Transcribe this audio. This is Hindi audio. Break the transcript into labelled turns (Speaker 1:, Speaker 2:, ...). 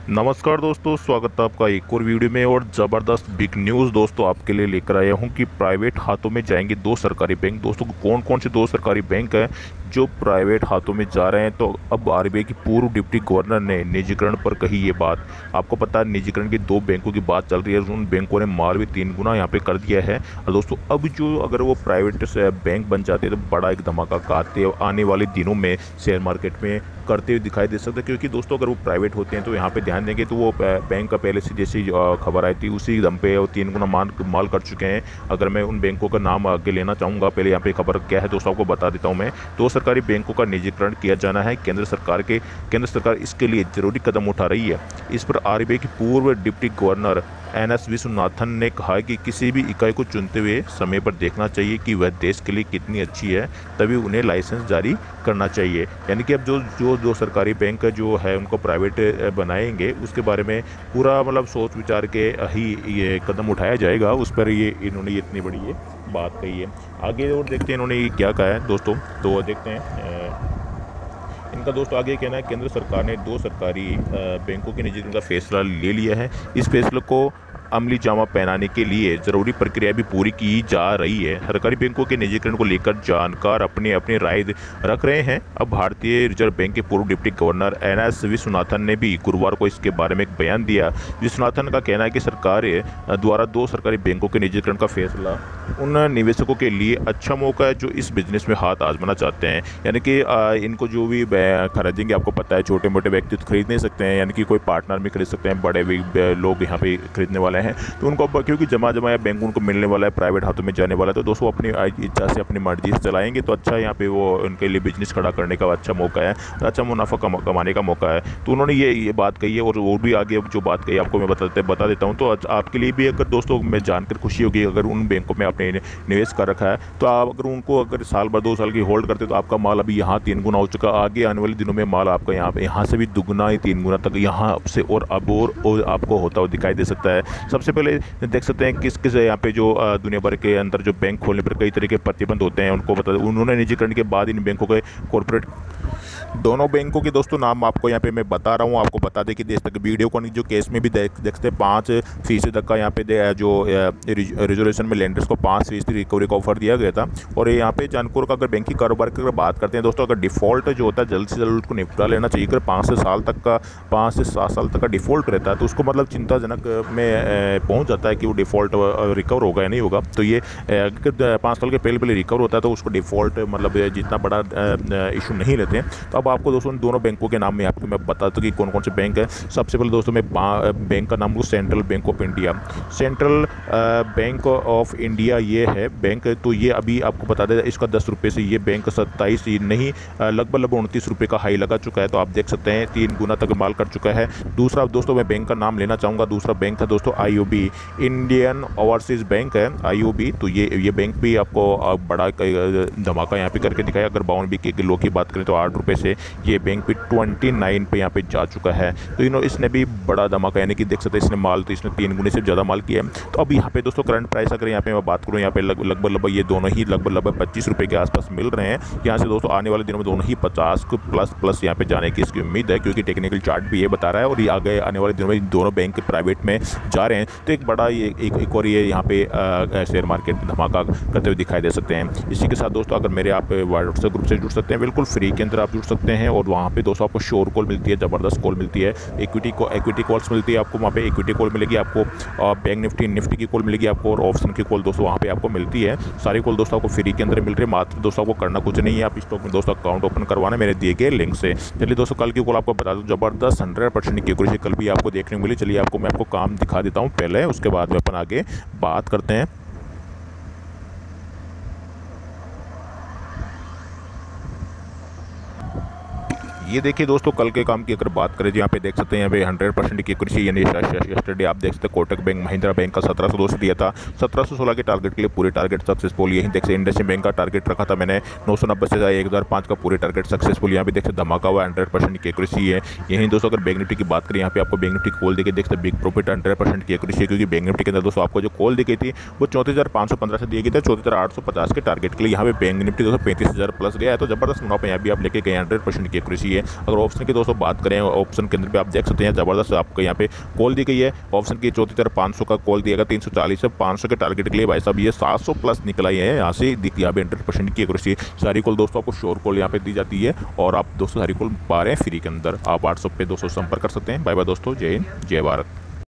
Speaker 1: नमस्कार दोस्तों, स्वागत है आपका एक और वीडियो में। और ज़बरदस्त बिग न्यूज़ दोस्तों आपके लिए लेकर आया हूं कि प्राइवेट हाथों में जाएंगे दो सरकारी बैंक। दोस्तों कौन कौन से दो सरकारी बैंक हैं जो प्राइवेट हाथों में जा रहे हैं? तो अब आरबीआई की पूर्व डिप्टी गवर्नर ने निजीकरण पर कही ये बात। आपको पता है निजीकरण की दो बैंकों की बात चल रही है, उन बैंकों ने माल भी 3 गुना यहाँ पे कर दिया है। और दोस्तों अब जो अगर वो प्राइवेट से बैंक बन जाते हैं तो बड़ा एक धमाका आने वाले दिनों में शेयर मार्केट में करते हुए दिखाई दे सकते हैं। क्योंकि दोस्तों अगर वो प्राइवेट होते हैं तो यहाँ पे ध्यान देंगे तो वो बैंक का पहले से जैसी खबर आई थी उसी दम पे वो 3 गुना माल कर चुके हैं। अगर मैं उन बैंकों का नाम आगे लेना चाहूँगा, पहले यहाँ पे खबर क्या है दोस्तों आपको बता देता हूँ मैं। दो सरकारी बैंकों का निजीकरण किया जाना है। केंद्र सरकार इसके लिए जरूरी कदम उठा रही है। इस पर आरबीआई की पूर्व डिप्टी गवर्नर एन.एस. विश्वनाथन ने कहा कि किसी भी इकाई को चुनते हुए समय पर देखना चाहिए कि वह देश के लिए कितनी अच्छी है, तभी उन्हें लाइसेंस जारी करना चाहिए। यानी कि अब जो सरकारी बैंक जो है उनको प्राइवेट बनाएंगे उसके बारे में पूरा मतलब सोच विचार के ही ये कदम उठाया जाएगा। उस पर इन्होंने इतनी बड़ी ये बात कही है। आगे और देखते हैं इन्होंने ये क्या कहा है दोस्तों, तो देखते हैं इनका दोस्तों आगे कहना है। केंद्र सरकार ने दो सरकारी बैंकों के निजीकरण का फैसला ले लिया है। इस फैसले को अमली जामा पहनाने के लिए जरूरी प्रक्रिया भी पूरी की जा रही है। सरकारी बैंकों के निजीकरण को लेकर जानकार अपनी अपनी राय रख रहे हैं। अब भारतीय रिजर्व बैंक के पूर्व डिप्टी गवर्नर एन.एस. विश्वनाथन ने भी गुरुवार को इसके बारे में एक बयान दिया। विश्वनाथन का कहना है कि सरकार द्वारा दो सरकारी बैंकों के निजीकरण का फैसला उन निवेशकों के लिए अच्छा मौका है जो इस बिजनेस में हाथ आजमाना चाहते हैं। यानी कि इनको जो भी खरीदेंगे, आपको पता है छोटे मोटे व्यक्ति तो खरीद नहीं सकते हैं, यानी कि कोई पार्टनर भी खरीद सकते हैं, बड़े भी लोग यहाँ पे खरीदने वाले हैं। तो उनको क्योंकि जमा या बैंक उनको मिलने वाला है, प्राइवेट हाथों में जाने वाला है, तो दोस्तों अपनी इच्छा से अपनी मर्जी से चलाएंगे तो अच्छा यहाँ पे वो उनके लिए बिजनेस खड़ा करने का अच्छा मौका है, अच्छा मुनाफा कमाने का मौका है। तो उन्होंने ये बात कही है। और वो भी आगे जो बात कही आपको मैं बता देता हूँ। तो आपके लिए भी अगर दोस्तों मैं जानकर खुशी होगी, अगर उन बैंकों में आपने निवेश कर रखा है तो आप अगर उनको अगर साल भर 2 साल की होल्ड करते तो आपका माल अभी यहाँ 3 गुना हो चुका। आगे आने वाले दिनों में माल आपका यहाँ से भी दुगना ही 3 गुना तक यहाँ से और अब और आपको होता हुआ दिखाई दे सकता है। सबसे पहले देख सकते हैं किस यहाँ पे जो दुनिया भर के अंदर जो बैंक खोलने पर कई तरह के प्रतिबंध होते हैं उनको बता। उन्होंने निजीकरण के बाद इन बैंकों के कॉर्पोरेट दोनों बैंकों के दोस्तों नाम आपको यहाँ पे मैं बता रहा हूँ। आपको बता दें कि देश तक वीडियो को जो केस में भी देखते 5% तक का यहाँ पे जो रिजर्वेशन में लेंडर्स को 5% रिकवरी का ऑफर दिया गया था। और यहाँ पे जानकार का अगर बैंकिंग कारोबार की अगर बात करते हैं दोस्तों, अगर डिफ़ॉल्ट जो होता है जल्द से जल्द उसको निपटा लेना चाहिए। अगर 5 से 7 साल तक का डिफ़ॉल्ट रहता है तो उसको मतलब चिंताजनक में पहुँच जाता है कि वो डिफ़ॉल्ट रिकवर होगा या नहीं होगा। तो ये 5 साल के पहले रिकवर होता है तो उसको डिफ़ॉल्ट मतलब जितना बड़ा इशू नहीं लेते हैं। तो अब आपको दोस्तों दोनों बैंकों के नाम में आपको मैं बताता हूँ कि कौन कौन से बैंक है। सबसे पहले दोस्तों मैं बैंक का नाम लूँ, Central Bank of India. Central Bank of India ये है बैंक। तो ये अभी आपको बता दें इसका 10 रुपये से ये बैंक 27 नहीं लगभग 29 रुपये का हाई लगा चुका है। तो आप देख सकते हैं 3 गुना तक माल कर चुका है। दूसरा दोस्तों मैं बैंक का नाम लेना चाहूँगा। दूसरा बैंक था दोस्तों IOB, इंडियन ओवरसीज़ बैंक है IOB। तो ये बैंक भी आपको बड़ा धमाका यहाँ पे करके दिखाया। अगर 52 किलो की बात करें तो 8 रुपये से ये बैंक भी 29 पे यहाँ पे जा चुका है। तो इसने भी बड़ा धमाका, यानी कि देख सकते हैं इसने माल तो इसने 3 गुने से ज़्यादा माल किया है। तो अब यहाँ पे दोस्तों करंट प्राइस अगर यहाँ पे मैं बात करूँ, यहाँ पे लगभग ये दोनों ही लगभग 25 रुपये के आसपास मिल रहे हैं। यहाँ से दोस्तों आने वाले दिनों में दोनों ही 50 को प्लस यहाँ पे जाने की इसकी उम्मीद है, क्योंकि टेक्निकल चार्ट भी ये बता रहा है। और ये आगे आने वाले दिनों में दोनों बैंक प्राइवेट में जा रहे हैं। तो एक बड़ा ये एक और ये यहाँ पे शेयर मार्केट में धमाका करते हुए दिखाई दे सकते हैं। इसी के साथ दोस्तों अगर मेरे आप व्हाट्सएप ग्रुप से जुड़ सकते हैं, बिल्कुल फ्री के अंदर आप जुड़ सकते हैं। और वहाँ पे दोस्तों आपको शोर कॉल मिलती है, ज़बरदस्त कॉल मिलती है, इक्विटी कॉल्स मिलती है आपको। वहाँ पे इक्विटी कॉल मिलेगी आपको, बैंक निफ्टी की कॉल मिलेगी आपको, और ऑप्शन की कॉल दोस्तों वहाँ पे आपको मिलती है। सारी कॉल दोस्तों आपको फ्री के अंदर मिल रही है। मात्र दोस्तों आपको करना कुछ नहीं है, आप स्टॉक में दोस्तों अकाउंट ओपन करवाना मेरे दिए गए लिंक से। चलिए दोस्तों कल की कॉल आपको बता दूँ, ज़बरदस्त 100% की एक्यूरेसी कल भी आपको देखने को मिली। चलिए मैं आपको काम दिखा देता हूँ पहले, उसके बाद में अपन आगे बात करते हैं। ये देखिए दोस्तों कल के काम की अगर बात करें, यहाँ पे देख सकते हैं यहाँ पे 100% की एक्यूरेसी, यानी यस्टरडे आप देख सकते हैं कोटक बैंक महिंद्रा बैंक का 1702 से दिया था। 1716 के टारगेट के लिए पूरे टारगेट सक्सेसफुल। यही देख सकते इंडस्ट्रियल बैंक का टारगेट रखा था मैंने 990 से 1005 का पूरे टारगेट सक्सेसफुल। यहाँ पे देख सकते धमाका हुआ 100% की एक्यूरेसी है। यही दोस्तों अगर बैंक निफ्टी की बात करें, यहाँ पे आपको बैंक निफ्टी कॉल देखिए देख सकते बिग प्रॉफिट 100% की एक्यूरेसी है, क्योंकि बैंक निफ्टी के अंदर दोस्तों आपको जो कॉल दी गई थी वो 34,515 से दी गई थी 34,850 के टारगेट के लिए। यहाँ पे बैंक निफ्टी दोस्तों 35,000 प्लस गया है। तो जबरदस्त मुनाफा यहाँ भी आप लेके गए, 100% की एक्यूरेसी है। है। अगर ऑप्शन की दोस्तों बात करें, ऑप्शन के अंदर पे आप देख सकते हैं ज़बरदस्त आपको यहाँ पे कॉल दी गई है। ऑप्शन की चौथी तरफ 500 का कॉल दिया गया, 340 से 500 के टारगेट के लिए भाई साहब ये 700 प्लस निकला है। यहाँ से दिखती है 100% की एक्यूरेसी। सारी कॉल दोस्तों आपको श्योर कॉल यहाँ पे दी जाती है और आप दोस्तों सारी कॉल पा रहे हैं फ्री के अंदर। आप व्हाट्सएप पे दोस्तों संपर्क कर सकते हैं। बाय बाय दोस्तों, जय हिंद, जय भारत।